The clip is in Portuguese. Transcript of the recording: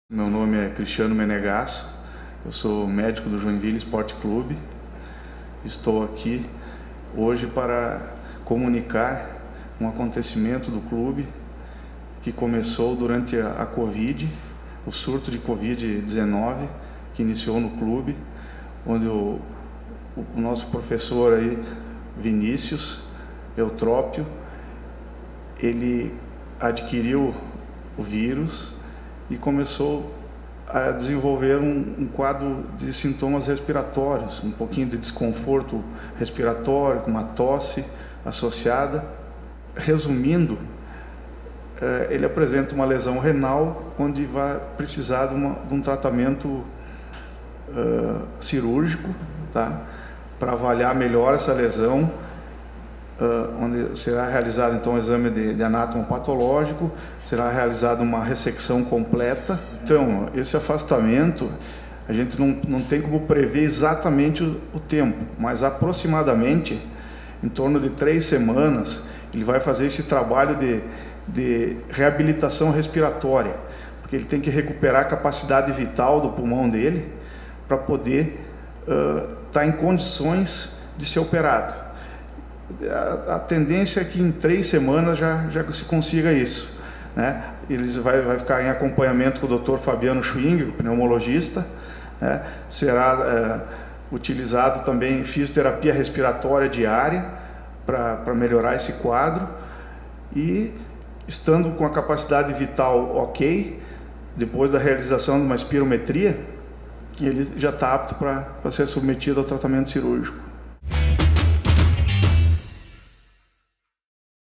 Meu nome é Cristiano Menegasso, eu sou médico do Joinville Esporte Clube. Estou aqui hoje para comunicar um acontecimento do clube que começou durante a Covid, o surto de Covid-19 que iniciou no clube, onde o nosso professor aí, Vinícius Eutrópio, ele adquiriu o vírus e começou a desenvolver um quadro de sintomas respiratórios, um pouquinho de desconforto respiratório, com uma tosse associada. Resumindo, ele apresenta uma lesão renal, onde vai precisar de um tratamento cirúrgico, tá? Para avaliar melhor essa lesão, onde será realizado então um exame de anátomo patológico, será realizada uma ressecção completa. Então, esse afastamento, a gente não tem como prever exatamente o tempo, mas aproximadamente em torno de 3 semanas ele vai fazer esse trabalho de reabilitação respiratória, porque ele tem que recuperar a capacidade vital do pulmão dele para poder estar em condições de ser operado. A tendência é que em 3 semanas já se consiga isso, né? Ele vai ficar em acompanhamento com o Dr. Fabiano Schwing, o pneumologista, né? Será utilizado também fisioterapia respiratória diária para melhorar esse quadro, e estando com a capacidade vital ok, depois da realização de uma espirometria, ele já está apto para ser submetido ao tratamento cirúrgico.